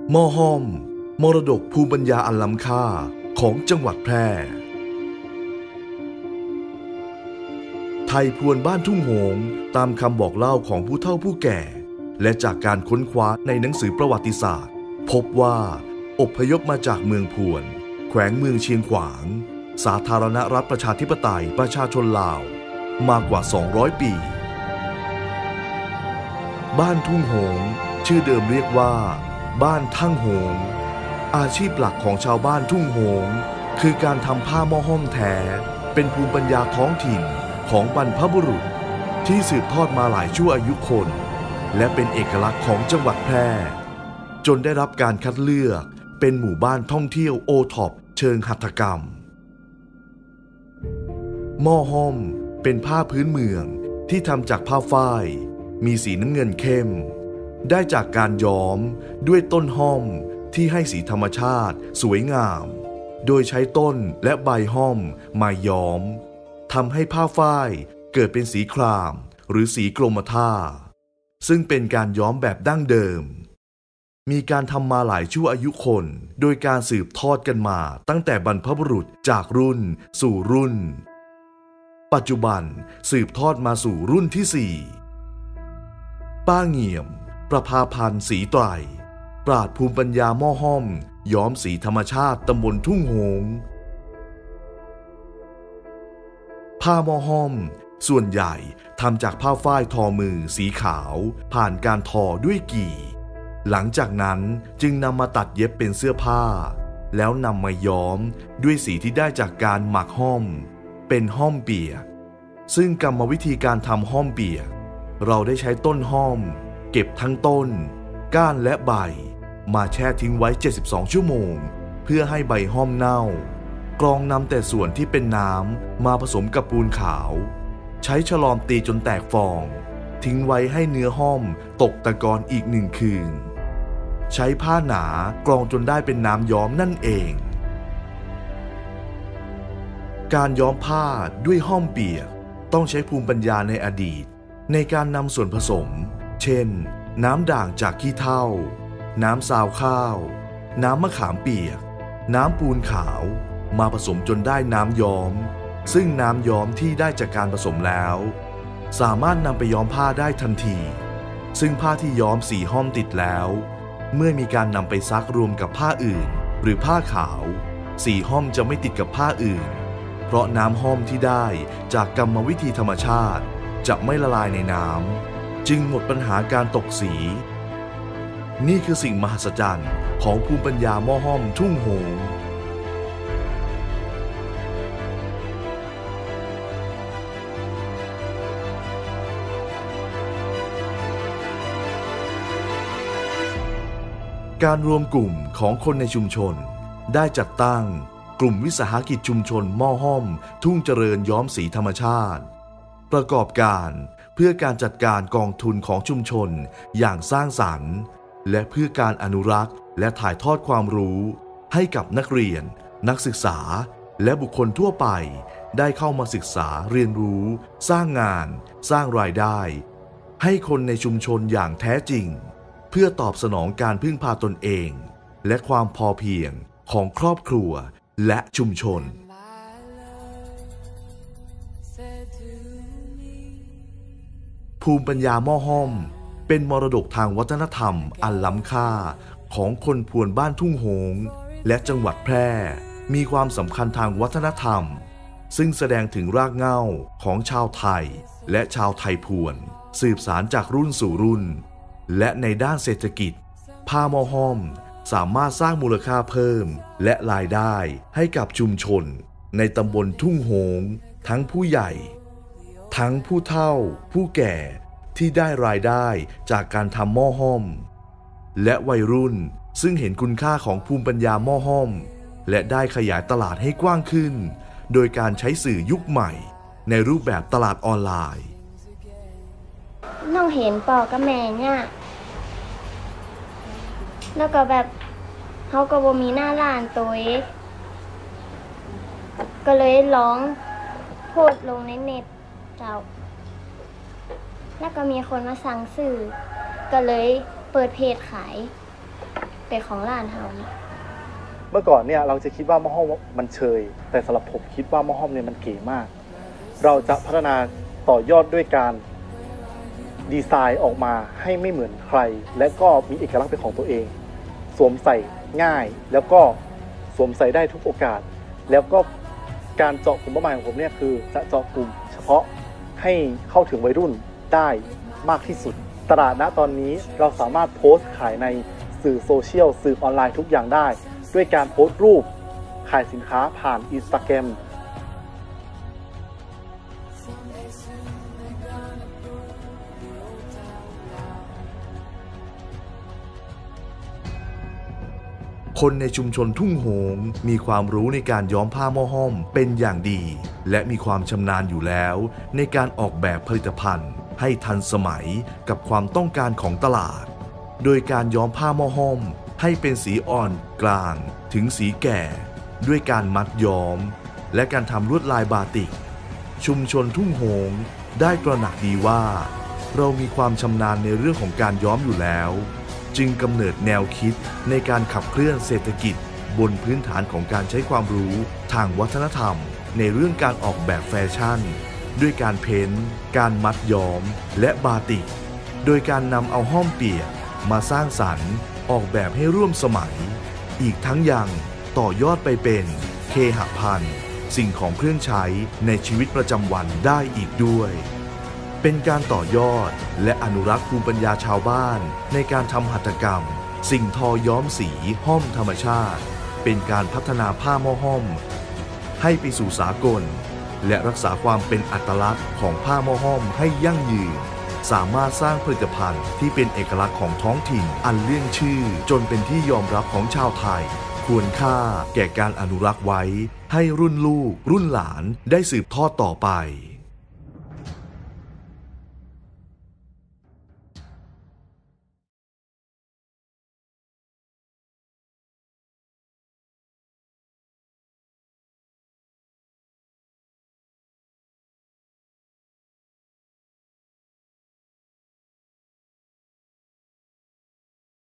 หม้อห้อมมรดกภูมิปัญญาอันล้ำค่าของจังหวัดแพร่ไทยพวนบ้านทุ่งโหงตามคำบอกเล่าของผู้เฒ่าผู้แก่และจากการค้นคว้าในหนังสือประวัติศาสตร์พบว่าอพยพมาจากเมืองพวนแขวงเมืองเชียงขวางสาธารณรัฐประชาธิปไตยประชาชนลาวมากกว่า200 ปีบ้านทุ่งโหงชื่อเดิมเรียกว่าบ้านทั่งโหงอาชีพหลักของชาวบ้านทุ่งโหงคือการทำผ้าหม้อห้อมแท้เป็นภูมิปัญญาท้องถิ่นของบรรพบุรุษที่สืบทอดมาหลายชั่วอายุคนและเป็นเอกลักษณ์ของจังหวัดแพร่จนได้รับการคัดเลือกเป็นหมู่บ้านท่องเที่ยวโอท็อปเชิงหัตถกรรมหม้อห้อมเป็นผ้าพื้นเมืองที่ทำจากผ้าฝ้ายมีสีน้ำเงินเข้มได้จากการย้อมด้วยต้นห้อมที่ให้สีธรรมชาติสวยงามโดยใช้ต้นและใบห้อมมาย้อมทำให้ผ้าฝ้ายเกิดเป็นสีครามหรือสีกรมท่าซึ่งเป็นการย้อมแบบดั้งเดิมมีการทำมาหลายชั่วอายุคนโดยการสืบทอดกันมาตั้งแต่บรรพบุรุษจากรุ่นสู่รุ่นปัจจุบันสืบทอดมาสู่รุ่นที่4ป้าเงี่ยมประภาพันธ์ศรีไตรปราชญ์ภูมิปัญญาหม้อห้อมย้อมสีธรรมชาติตำบลทุ่งโหงผ้าหม้อห้อมส่วนใหญ่ทำจากผ้าฝ้ายทอมือสีขาวผ่านการทอด้วยกี่หลังจากนั้นจึงนำมาตัดเย็บเป็นเสื้อผ้าแล้วนำมาย้อมด้วยสีที่ได้จากการหมักห้อมเป็นห้อมเปียกซึ่งกรรมวิธีการทำห้อมเปียกเราได้ใช้ต้นห้อมเก็บทั้งต้นก้านและใบมาแช่ทิ้งไว้72 ชั่วโมงเพื่อให้ใบห้อมเน่ากรองนำแต่ส่วนที่เป็นน้ำมาผสมกับปูนขาวใช้ฉลอมตีจนแตกฟองทิ้งไว้ให้เนื้อห้อมตกตะกอนอีก1 คืนใช้ผ้าหนากรองจนได้เป็นน้ำย้อมนั่นเองการย้อมผ้าด้วยห้อมเปียกต้องใช้ภูมิปัญญาในอดีตในการนำส่วนผสมเช่นน้ำด่างจากขี้เถ้าน้ำซาวข้าวน้ำมะขามเปียกน้ำปูนขาวมาผสมจนได้น้ำย้อมซึ่งน้ำย้อมที่ได้จากการผสมแล้วสามารถนำไปย้อมผ้าได้ทันทีซึ่งผ้าที่ย้อมสีห้อมติดแล้วเมื่อมีการนำไปซักรวมกับผ้าอื่นหรือผ้าขาวสีห้อมจะไม่ติดกับผ้าอื่นเพราะน้ำห้อมที่ได้จากกรรมวิธีธรรมชาติจะไม่ละลายในน้ำจึงหมดปัญหาการตกสีนี่คือสิ่งมหัศจรรย์ของภูมิปัญญาหม้อห้อมทุ่งโหงการรวมกลุ่มของคนในชุมชนได้จัดตั้งกลุ่มวิสาหกิจชุมชนหม้อห้อมทุ่งเจริญย้อมสีธรรมชาติประกอบการเพื่อการจัดการกองทุนของชุมชนอย่างสร้างสรรค์และเพื่อการอนุรักษ์และถ่ายทอดความรู้ให้กับนักเรียนนักศึกษาและบุคคลทั่วไปได้เข้ามาศึกษาเรียนรู้สร้างงานสร้างรายได้ให้คนในชุมชนอย่างแท้จริงเพื่อตอบสนองการพึ่งพาตนเองและความพอเพียงของครอบครัวและชุมชนภูมิปัญญาหม้อห้อมเป็นมรดกทางวัฒนธรรมอันล้ำค่าของคนพวนบ้านทุ่งโหงและจังหวัดแพร่มีความสำคัญทางวัฒนธรรมซึ่งแสดงถึงรากเหง้าของชาวไทยและชาวไทยพวนสืบสานจากรุ่นสู่รุ่นและในด้านเศรษฐกิจผ้าหม้อห้อมสามารถสร้างมูลค่าเพิ่มและรายได้ให้กับชุมชนในตำบลทุ่งโหงทั้งผู้ใหญ่ทั้งผู้เฒ่าผู้แก่ที่ได้รายได้จากการทำหม้อห้อมและวัยรุ่นซึ่งเห็นคุณค่าของภูมิปัญญาหม้อห้อมและได้ขยายตลาดให้กว้างขึ้นโดยการใช้สื่อยุคใหม่ในรูปแบบตลาดออนไลน์น้องเห็นปอกับแม่เนี่ยแล้วก็แบบเขาก็บ่มีหน้าร้านตัวเองก็เลยร้องโพสต์ลงในเน็ตเจ้าแล้วก็มีคนมาสั่งซื้อก็เลยเปิดเพจขายเป็นของร้านเฮาเมื่อก่อนเนี่ยเราจะคิดว่าหม้อห้อมมันเชยแต่สำหรับผมคิดว่าหม้อห้อมเนี่ยมันเก๋มากเราจะพัฒนาต่อยอดด้วยการดีไซน์ออกมาให้ไม่เหมือนใครและก็มีเอกลักษณ์เป็นของตัวเองสวมใส่ง่ายแล้วก็สวมใส่ได้ทุกโอกาสแล้วก็การเจาะกลุ่มเป้าหมายของผมเนี่ยคือจะเจาะกลุ่มเฉพาะให้เข้าถึงวัยรุ่นได้มากที่สุดตลาดณตอนนี้เราสามารถโพสต์ขายในสื่อโซเชียลสื่อออนไลน์ทุกอย่างได้ด้วยการโพสต์รูปขายสินค้าผ่าน Instagram คนในชุมชนทุ่งโหงมีความรู้ในการย้อมผ้าหม้อห้อมเป็นอย่างดีและมีความชำนาญอยู่แล้วในการออกแบบผลิตภัณฑ์ให้ทันสมัยกับความต้องการของตลาดโดยการย้อมผ้าหม้อห้อมให้เป็นสีอ่อนกลางถึงสีแก่ด้วยการมัดย้อมและการทำลวดลายบาติกชุมชนทุ่งโหงได้ตระหนักดีว่าเรามีความชำนาญในเรื่องของการย้อมอยู่แล้วจึงกำเนิดแนวคิดในการขับเคลื่อนเศรษฐกิจบนพื้นฐานของการใช้ความรู้ทางวัฒนธรรมในเรื่องการออกแบบแฟชั่นด้วยการเพ้นท์การมัดย้อมและบาติกโดยการนำเอาห้อมเปียกมาสร้างสรรค์ออกแบบให้ร่วมสมัยอีกทั้งยังต่อยอดไปเป็นเคหภัณฑ์สิ่งของเครื่องใช้ในชีวิตประจำวันได้อีกด้วยเป็นการต่อยอดและอนุรักษ์ภูมิปัญญาชาวบ้านในการทำหัตถกรรมสิ่งทอย้อมสีห้อมธรรมชาติเป็นการพัฒนาผ้าหม้อห้อมให้ไปสู่สากลและรักษาความเป็นอัตลักษณ์ของผ้าหม้อห้อมให้ยั่งยืนสามารถสร้างผลิตภัณฑ์ที่เป็นเอกลักษณ์ของท้องถิ่นอันเลื่องชื่อจนเป็นที่ยอมรับของชาวไทยควรค่าแก่การอนุรักษ์ไว้ให้รุ่นลูกรุ่นหลานได้สืบทอดต่อไป